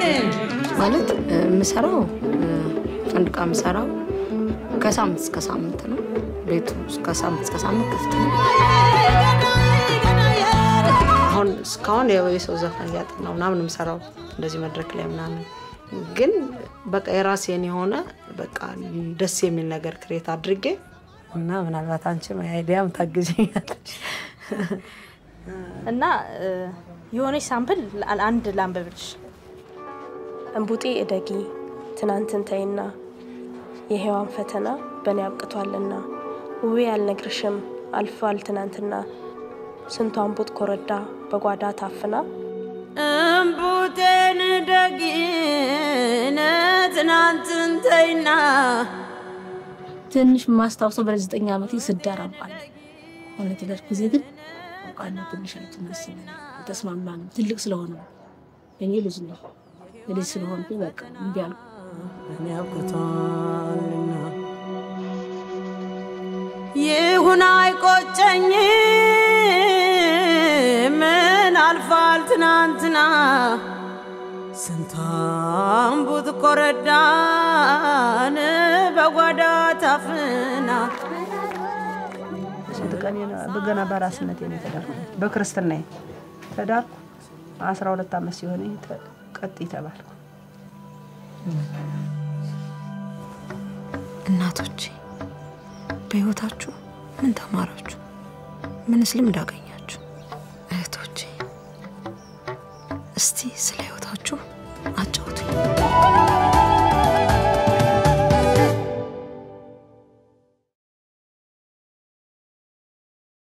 ማለት ምሰራው ፈንድቃ ምሰራው ከሳምንት እስከ ሳምንት ነው ቤቱ እስከ ሳምንት ክፍት ነው አሁን እስካሁን የሰው ዘፈን ያጥናው ምናምን ምሰራው እንደዚህ መድረክ ላይ ምናምን ግን በቃ የራሴን የሆነ በቃ ደስ የሚል ነገር ክሬት አድርጌ እና ምናልባት አንቺም አይዲያም ታግዢኛለሽ እና የሆነ ሳምፕል አንድ ላምበብልሽ እንቡጤ እደጊ ትናንትን ተይና የሄዋን ፈተና በኔ አብቅቷልና ውቤ ያልነግርሽም አልፏል ትናንትና ስንቷን ቡጥ ኮረዳ በጓዳ ታፍና እንቡጤን እደጊ ትናንትን ተይና ትንሽ ማስታወሰው በ9 ዓመቴ ስዳራባል ማለት ይደርክ ጊዜ ግን ቃና ትንሽ አትመስል ተስማማን ትልቅ ስለሆነ እኔ ልጅ ነው ልጅ ስለሆነ በቃ እንዲያል እኔ አብቅቷልና ይሁን አይቆጨኝ ምን አልፋል ትናንትና ስንታም ቡት ኮረዳን በጓዳ ታፍና ስንትቀኔ በገና በራስነቴ ነው ተዳርኩ በክርስትናዬ ተዳርኩ 12 ዓመት ሲሆነኝ ቀጥ ይተባልኩ እናቶቼ በህይወታችሁ ምን ተማራችሁ ምንስ ልምድ አገኛችሁ እህቶቼ እስቲ ስለ ህይወታችሁ አጫው